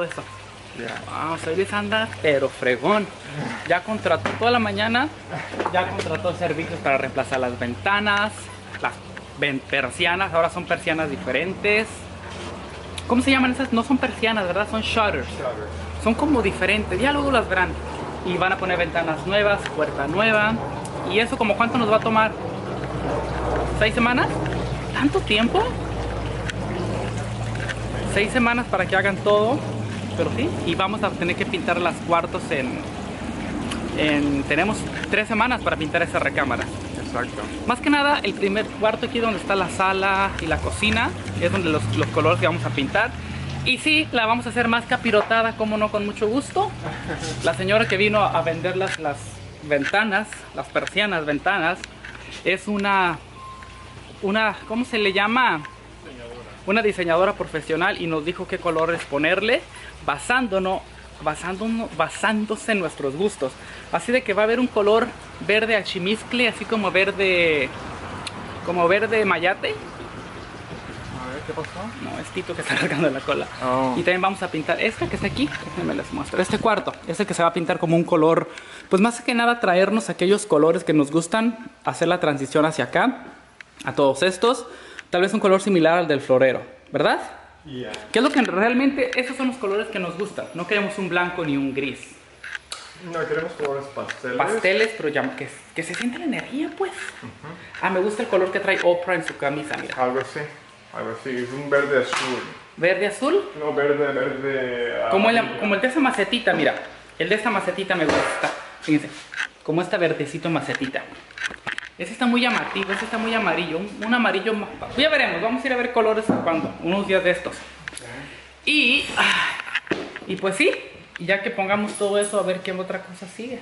Eso. Wow, soy Luis anda, pero fregón. Ya contrató toda la mañana, ya contrató servicios para reemplazar las ventanas, las persianas, ahora son persianas diferentes. ¿Cómo se llaman esas? No son persianas, ¿verdad? Son shutters. Son como diferentes, ya luego las verán. Y van a poner ventanas nuevas, puerta nueva. ¿Y eso como cuánto nos va a tomar? ¿6 semanas? ¿Tanto tiempo? 6 semanas para que hagan todo. Pero sí, y vamos a tener que pintar las cuartos tenemos 3 semanas para pintar esas recámaras. Exacto. Más que nada, el primer cuarto aquí donde está la sala y la cocina es donde los colores que vamos a pintar. Y sí, la vamos a hacer más capirotada, como no, con mucho gusto. La señora que vino a vender las ventanas, las persianas, ventanas, es una ¿cómo se le llama? Una diseñadora profesional, y nos dijo qué colores ponerle basándose en nuestros gustos. Así de que va a haber un color verde achimizcle, así como verde mayate. A ver, ¿qué pasó? No, es Tito que está largando la cola. Oh. Y también vamos a pintar esta que está aquí. Déjenme les muestro. Este cuarto, este que se va a pintar como un color, pues más que nada traernos aquellos colores que nos gustan, hacer la transición hacia acá, a todos estos. Tal vez un color similar al del florero, ¿verdad? Yeah. ¿Qué es lo que realmente, esos son los colores que nos gustan? No queremos un blanco ni un gris. No, queremos colores pasteles. Pasteles, pero ya que se sienta la energía, pues. Ah, me gusta el color que trae Oprah en su camisa, mira. Algo así, es un verde azul. ¿Verde azul? No, verde... Como el de esa macetita, mira. El de esta macetita me gusta. Fíjense, como esta verdecito macetita. Ese está muy llamativo, ese está muy amarillo. Un amarillo más... Ya veremos, vamos a ir a ver colores cuando, unos días de estos. Y pues sí, ya que pongamos todo eso, a ver qué otra cosa sigue.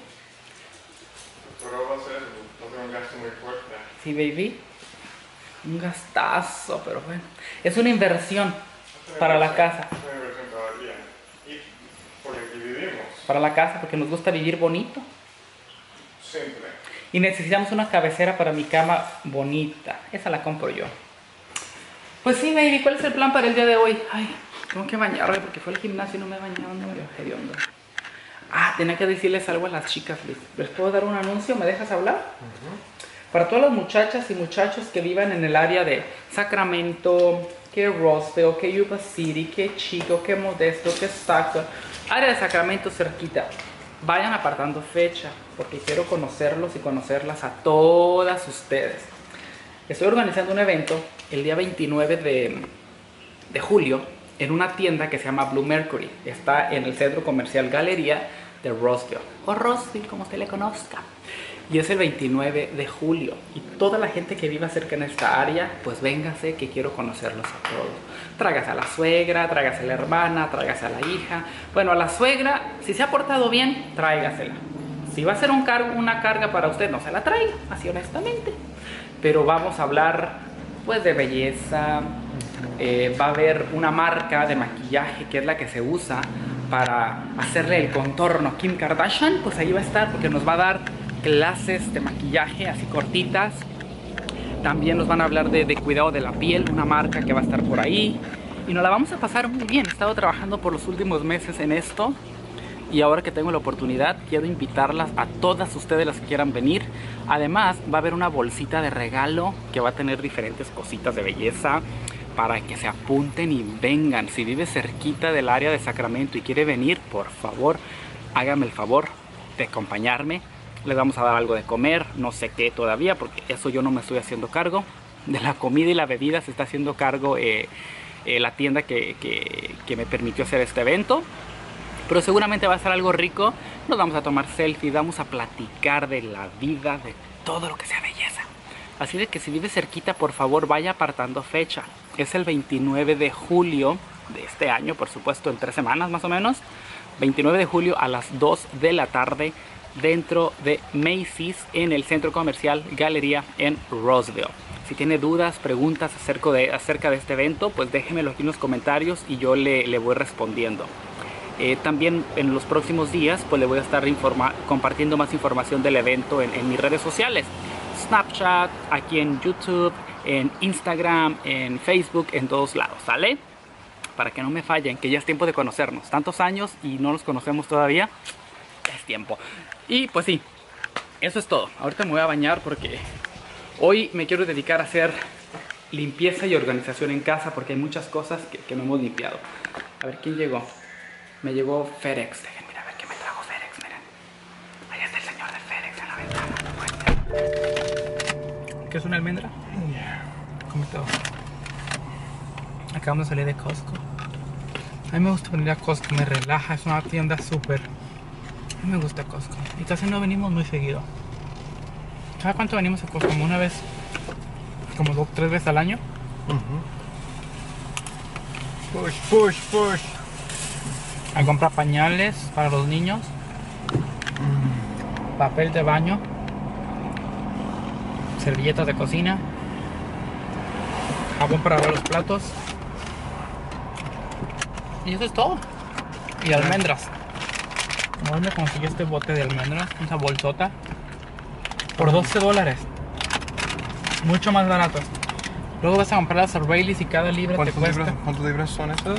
Pero va a ser un gasto muy fuerte. Sí, baby. Un gastazo, pero bueno. Es una inversión para la casa. Es una inversión todavía. Y porque aquí vivimos. Para la casa, porque nos gusta vivir bonito. Simple. Y necesitamos una cabecera para mi cama bonita. Esa la compro yo. Pues sí, baby, ¿cuál es el plan para el día de hoy? Ay, tengo que bañarme porque fue al gimnasio y no me he bañado, no me hediondo. Ah, tenía que decirles algo a las chicas, Liz. ¿Les puedo dar un anuncio? ¿Me dejas hablar? Para todas las muchachas y muchachos que vivan en el área de Sacramento, que Roseville, que Yuba City, que Chico, que Modesto, que Stockton, área de Sacramento cerquita. Vayan apartando fecha, porque quiero conocerlos y conocerlas a todas ustedes. Estoy organizando un evento el día 29 de julio en una tienda que se llama Blue Mercury. Está en el centro comercial Galería de Roseville, o Roseville, como usted le conozca. Y es el 29 de julio. Y toda la gente que viva cerca en esta área, pues véngase, que quiero conocerlos a todos. Tráigase a la suegra, tráigase a la hermana, tráigase a la hija. Bueno, a la suegra, si se ha portado bien, tráigasela. Si va a ser una carga para usted, no se la traiga, así honestamente. Pero vamos a hablar, pues, de belleza. Va a haber una marca de maquillaje que es la que se usa para hacerle el contorno a Kim Kardashian. Pues ahí va a estar, porque nos va a dar clases de maquillaje así cortitas. También nos van a hablar de cuidado de la piel, una marca que va a estar por ahí. Y nos la vamos a pasar muy bien. He estado trabajando por los últimos meses en esto. Y ahora que tengo la oportunidad, quiero invitarlas a todas ustedes las que quieran venir. Además, va a haber una bolsita de regalo que va a tener diferentes cositas de belleza para que se apunten y vengan. Si vive cerquita del área de Sacramento y quiere venir, por favor, hágame el favor de acompañarme. Les vamos a dar algo de comer, no sé qué todavía, porque eso yo no me estoy haciendo cargo. De la comida y la bebida se está haciendo cargo la tienda que me permitió hacer este evento. Pero seguramente va a ser algo rico. Nos vamos a tomar selfies, vamos a platicar de la vida, de todo lo que sea belleza. Así de que si vive cerquita, por favor, vaya apartando fecha. Es el 29 de julio de este año, por supuesto, en 3 semanas más o menos. 29 de julio a las 2 de la tarde. Dentro de Macy's en el centro comercial Galería en Roseville. Si tiene dudas, preguntas acerca de este evento, pues déjenmelo aquí en los comentarios y yo le voy respondiendo. También en los próximos días pues le voy a estar compartiendo más información del evento en mis redes sociales. Snapchat, aquí en YouTube, en Instagram, en Facebook, en todos lados, ¿sale? para que no me fallen, que ya es tiempo de conocernos. Tantos años y no nos conocemos todavía, ya es tiempo. Y pues sí, eso es todo. Ahorita me voy a bañar porque hoy me quiero dedicar a hacer limpieza y organización en casa porque hay muchas cosas que no hemos limpiado. A ver, ¿quién llegó? Me llegó FedEx. Déjenme a ver qué me trajo FedEx, miren. Ahí está el señor de FedEx en la ventana. ¿Qué es una almendra? Como todo. Acabamos de salir de Costco. A mí me gusta venir a Costco, me relaja, es una tienda súper. A mí me gusta Costco. Y casi no venimos muy seguido. ¿Sabes cuánto venimos a Costco? Como una vez, como 2 o 3 veces al año. Push, push, push. A comprar pañales para los niños, papel de baño, servilletas de cocina, jabón para lavar los platos. Y eso es todo. Y almendras. Hoy me conseguí este bote de almendras, esa bolsota, por $12. Mucho más barato. Luego vas a comprar las Rayleighs y cada libra te cuesta. ¿Cuántas libras son estas?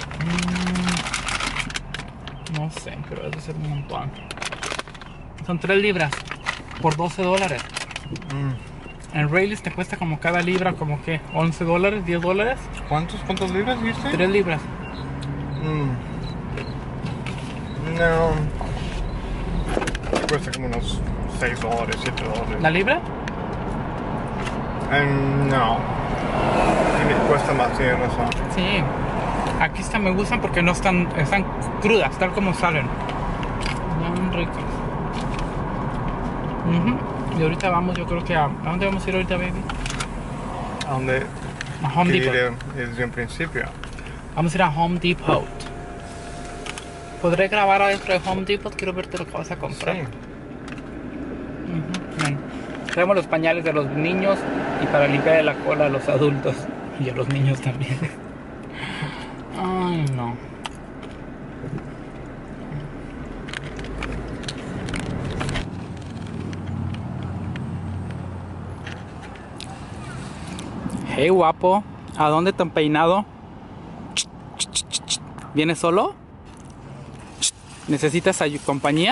No sé, pero debe ser un montón. Son 3 libras por $12. En Rayleighs te cuesta como cada libra, como que $11, $10. ¿Cuántas libras viste? 3 libras. No. Cuesta como unos $6, $7. ¿La libra? No. Y me cuesta más, tienes razón. Sí. Aquí me gustan porque no están crudas, tal como salen. Bien ricas. Y ahorita vamos, yo creo que ¿a dónde vamos a ir ahorita, baby? ¿A dónde? A Home Depot. Desde un principio. Vamos a ir a Home Depot. ¿Podré grabar adentro de Home Depot? Quiero verte lo que vas a comprar. Sí. Bien. Traemos los pañales de los niños y para limpiar la cola a los adultos. Y a los niños también. Ay, no. Hey, guapo. ¿A dónde te han peinado? ¿Vienes solo? ¿Necesitas compañía?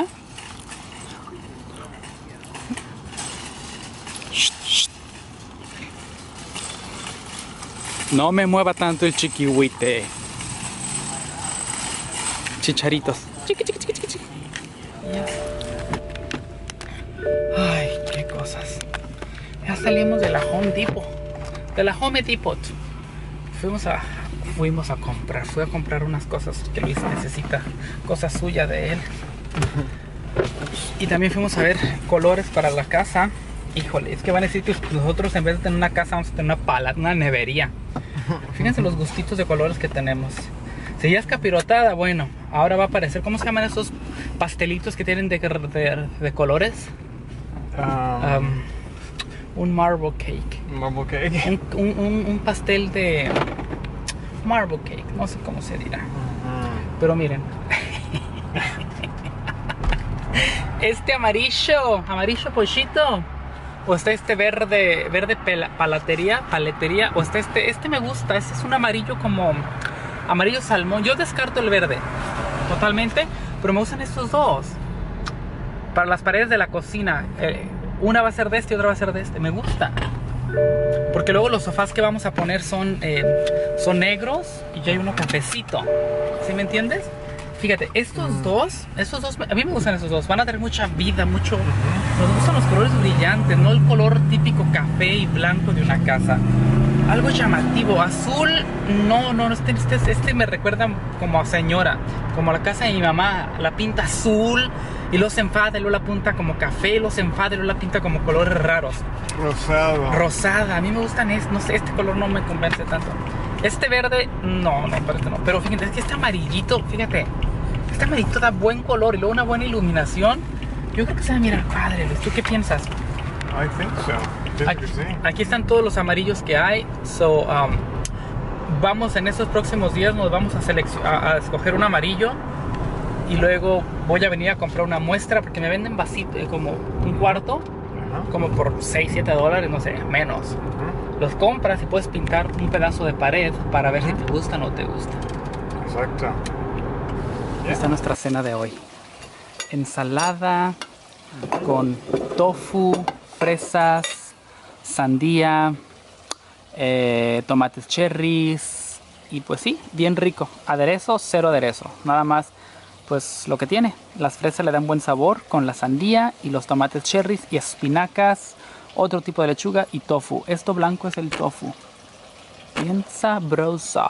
No me mueva tanto el chiquihuite. Chicharitos. Chiqui, chiqui, chiqui, chiqui, chiqui. Ay, qué cosas. Ya salimos de la Home Depot. De la Home Depot. Fui a comprar unas cosas que Luis necesita. Cosas suyas de él. Y también fuimos a ver colores para la casa. Híjole, es que van a decir que nosotros en vez de tener una casa vamos a tener una nevería. Fíjense los gustitos de colores que tenemos. Si ya es capirotada, bueno, ahora va a aparecer, ¿cómo se llaman esos pastelitos que tienen de colores? Un marble cake. Marble cake. Un pastel de marble cake, no sé cómo se dirá. Pero miren. Este amarillo pollito. O está este verde paletería. O está este me gusta. Este es un amarillo como amarillo salmón. Yo descarto el verde totalmente, pero me gustan estos dos. Para las paredes de la cocina. Una va a ser de este y otra va a ser de este. Me gusta. Porque luego los sofás que vamos a poner son negros y ya hay uno cafecito. ¿Sí me entiendes? Fíjate, estos dos, a mí me gustan estos dos. Van a tener mucha vida, mucho. Nos gustan los colores brillantes, no el color típico café y blanco de una casa. Algo llamativo. Azul, no, este me recuerda como a señora, como a la casa de mi mamá. La pinta azul y luego se enfada, y luego la pinta como café, y luego se enfada, y luego la pinta como colores raros. Rosada, a mí me gustan no sé, este color no me convence tanto. Este verde, no, parece no. Pero fíjate, es que este amarillito, fíjate, este amarillito da buen color y luego una buena iluminación. Yo creo que se va a mirar padre, Luis. ¿Tú qué piensas? I think so. Aquí están todos los amarillos que hay. Vamos en estos próximos días, nos vamos a escoger un amarillo. Y luego voy a venir a comprar una muestra porque me venden vasito, como un cuarto, como por $6, $7, no sé, menos. Los compras y puedes pintar un pedazo de pared para ver si te gusta o no te gusta. Exacto. Esta es nuestra cena de hoy. Ensalada con tofu, fresas, sandía, tomates cherries y pues sí, bien rico. Aderezo, cero aderezo. Nada más pues lo que tiene. Las fresas le dan buen sabor con la sandía y los tomates cherries y espinacas, otro tipo de lechuga y tofu. Esto blanco es el tofu. Bien sabrosa.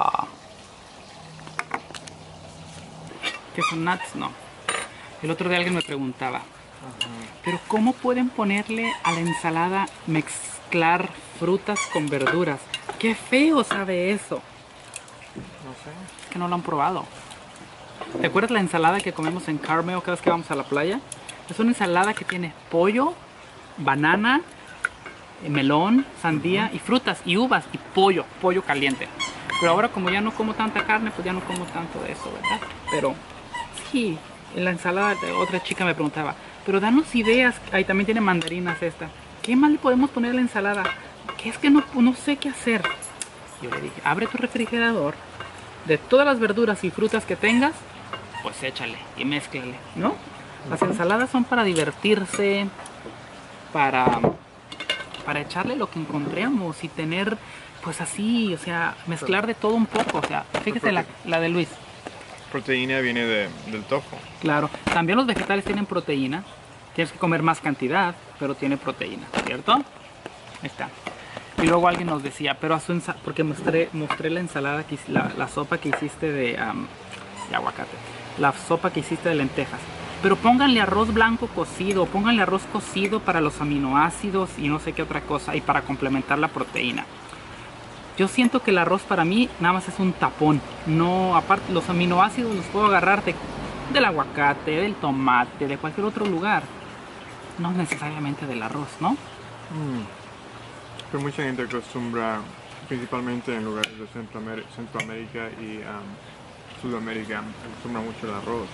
¿Qué son nuts? No. El otro día alguien me preguntaba, pero ¿cómo pueden ponerle a la ensalada mezclar frutas con verduras? ¡Qué feo sabe eso! No sé. Es que no lo han probado. ¿Te acuerdas la ensalada que comemos en Carmel cada vez que vamos a la playa? Es una ensalada que tiene pollo, banana, melón, sandía y frutas y uvas y pollo caliente. Pero ahora como ya no como tanta carne, pues ya no como tanto de eso, ¿verdad? Pero sí, en la ensalada otra chica me preguntaba, pero danos ideas, ahí también tiene mandarinas esta. ¿Qué más le podemos poner a la ensalada? Que es que no sé qué hacer. Yo le dije, abre tu refrigerador, de todas las verduras y frutas que tengas, pues échale y mézclale, ¿no? Las ensaladas son para divertirse, para echarle lo que encontremos y tener, pues así, o sea, mezclar de todo un poco. O sea, fíjese la de Luis. Proteína viene del tofu. Claro, también los vegetales tienen proteína. Tienes que comer más cantidad, pero tiene proteína, ¿cierto? Ahí está. Y luego alguien nos decía, pero a su porque mostré la ensalada, la sopa que hiciste de aguacate, la sopa que hiciste de lentejas. Pero pónganle arroz blanco cocido, pónganle arroz cocido para los aminoácidos y no sé qué otra cosa, y para complementar la proteína. Yo siento que el arroz para mí nada más es un tapón. No, aparte, los aminoácidos los puedo agarrar del aguacate, del tomate, de cualquier otro lugar. No necesariamente del arroz, ¿no? Que mucha gente acostumbra, principalmente en lugares de Centroamérica y Sudamérica, acostumbra mucho el arroz.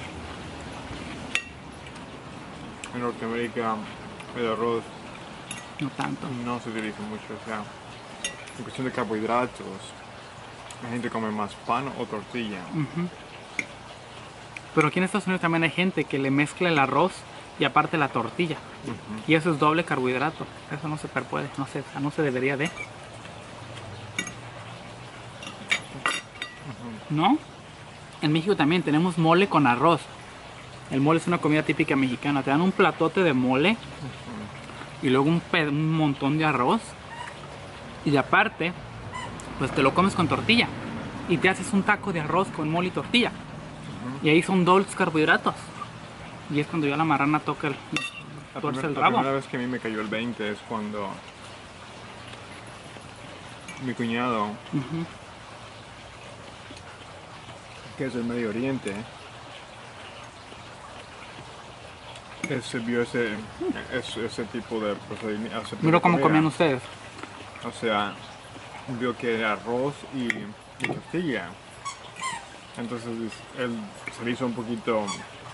En Norteamérica el arroz No tanto. no se utiliza mucho, o sea, en cuestión de carbohidratos, la gente come más pan o tortilla. Pero aquí en Estados Unidos también hay gente que le mezcla el arroz y aparte la tortilla. Y eso es doble carbohidrato. Eso no se puede, no se debería de. ¿No? En México también tenemos mole con arroz. El mole es una comida típica mexicana. Te dan un platote de mole y luego un montón de arroz. Y aparte, pues te lo comes con tortilla. Y te haces un taco de arroz con mole y tortilla. Y ahí son dobles carbohidratos. Y es cuando ya la marrana toca tuerce el La rabo. primera vez que a mí me cayó el 20 es cuando mi cuñado, que es del Medio Oriente, vio ese tipo de procedimiento. Mira cómo comían ustedes. O sea, vio que era arroz y tortilla. Entonces él se le hizo un poquito,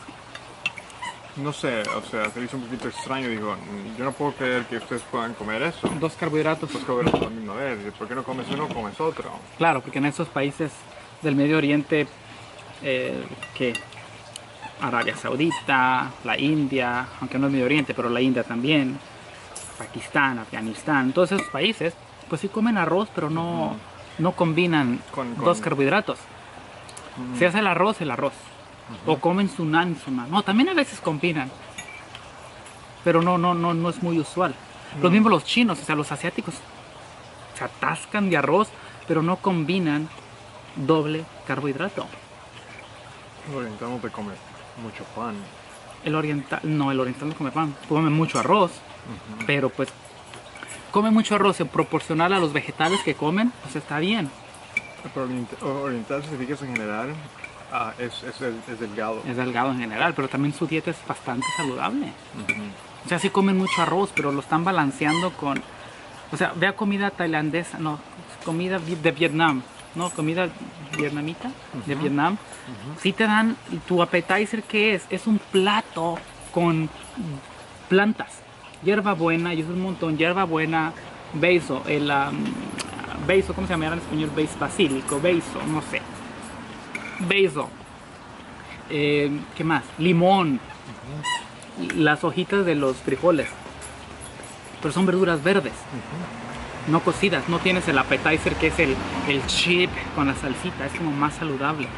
no sé, o sea, se le hizo un poquito extraño. Dijo, yo no puedo creer que ustedes puedan comer eso. Dos carbohidratos. Pues comer a la misma vez. ¿Por qué no comes uno, comes otro? Claro, porque en esos países del Medio Oriente, que Arabia Saudita, la India, aunque no es Medio Oriente, pero la India también, Pakistán, Afganistán, todos esos países, pues sí comen arroz, pero no combinan dos carbohidratos. Se hace el arroz. O comen su nan. No, también a veces combinan. Pero no es muy usual. Lo mismo los chinos, o sea, los asiáticos se atascan de arroz, pero no combinan doble carbohidrato. Los orientales te comen mucho pan. El oriental no come pan, come mucho arroz, pero pues come mucho arroz en proporcional a los vegetales que comen, pues está bien. Pero oriental, si te fijas en general, es delgado. Es delgado en general, pero también su dieta es bastante saludable. O sea, sí comen mucho arroz, pero lo están balanceando con... O sea, vea comida tailandesa, no, comida de Vietnam, ¿no? Comida vietnamita, de Vietnam. Sí te dan, tu appetizer, ¿qué es? Es un plato con plantas. Hierbabuena, y es un montón, hierbabuena, basil, basil, ¿cómo se llama en español? Basílico, basil, no sé. basil. ¿Qué más? Limón. Las hojitas de los frijoles. Pero son verduras verdes. No cocidas. No tienes el appetizer que es el chip con la salsita. Es como más saludable.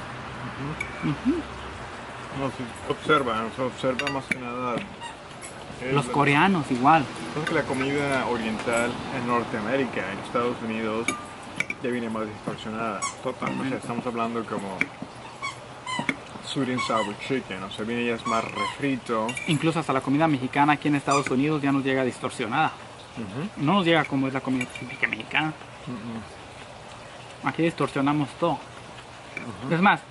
No, sí, observa más que nada. Los coreanos igual. Creo que la comida oriental en Norteamérica, en Estados Unidos, ya viene más distorsionada. Totalmente. O sea, estamos hablando como sweet and sour chicken, o sea, viene ya es más refrito. Incluso hasta la comida mexicana aquí en Estados Unidos ya nos llega distorsionada. No nos llega como es la comida típica mexicana. Aquí distorsionamos todo. Es más,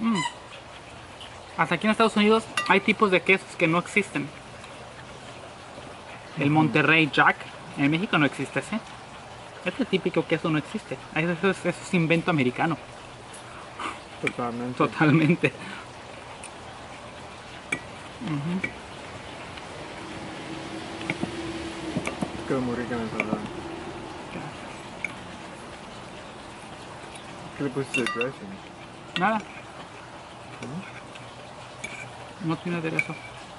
hasta aquí en Estados Unidos hay tipos de quesos que no existen. El Monterrey Jack, en México no existe ese. Este típico queso no existe. Eso es invento americano. Totalmente. Totalmente. Quedó muy rica en el salado. ¿Qué le pusiste de dressing? Nada. No tiene aderezo.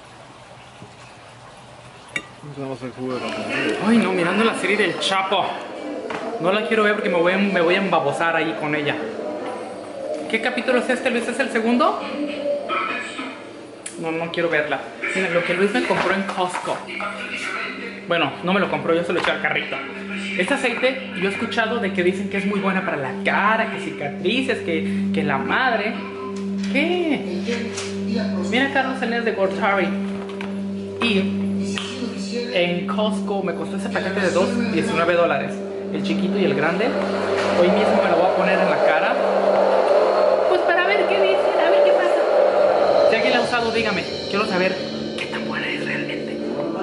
Usamos el jugo de la comida. Ay no, mirando la serie del Chapo. No la quiero ver porque me voy a embabosar ahí con ella. ¿Qué capítulo es este, Luis? ¿Es el segundo? No quiero verla. Mira, lo que Luis me compró en Costco. Bueno, no me lo compró, yo se lo eché al carrito. Este aceite, yo he escuchado de que dicen que es muy buena para la cara, que cicatrices, que la madre. ¿Qué? Mira Carlos Salinas de Gortari. Y en Costco me costó ese paquete de dos, $19. El chiquito y el grande. Hoy mismo me lo voy a poner en la cara. Pues para ver qué dicen, a ver qué pasa. Si alguien la ha usado, dígame. Quiero saber qué tan buena es realmente.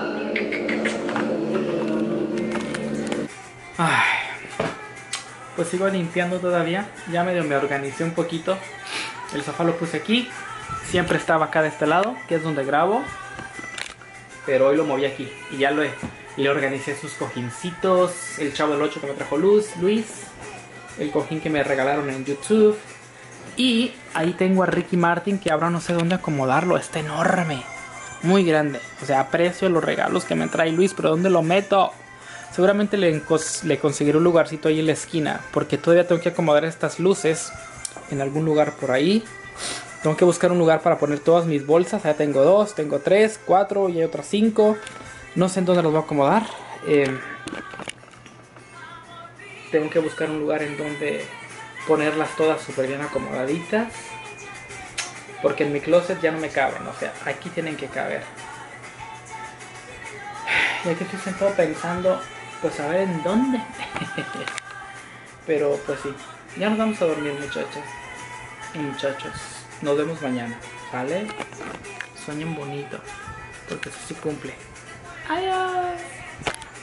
Ay, pues sigo limpiando todavía. Ya medio me organicé un poquito. El sofá lo puse aquí. Siempre estaba acá de este lado, que es donde grabo. Pero hoy lo moví aquí. Y ya le organicé sus cojincitos. El Chavo del 8 que me trajo Luis. El cojín que me regalaron en YouTube. Y ahí tengo a Ricky Martin, que ahora no sé dónde acomodarlo. Está enorme. Muy grande. O sea, aprecio los regalos que me trae Luis. Pero ¿dónde lo meto? Seguramente le conseguiré un lugarcito ahí en la esquina. Porque todavía tengo que acomodar estas luces en algún lugar por ahí. Tengo que buscar un lugar para poner todas mis bolsas. Ya tengo 2, tengo 3, 4 y hay otras 5. No sé en dónde los voy a acomodar. Tengo que buscar un lugar en donde ponerlas todas súper bien acomodaditas. Porque en mi closet ya no me caben. O sea, aquí tienen que caber. Y aquí estoy sentado pensando, pues a ver en dónde. Pero pues sí, ya nos vamos a dormir, muchachas y muchachos. Nos vemos mañana, ¿vale? Sueñen bonito, porque eso sí cumple. Adiós.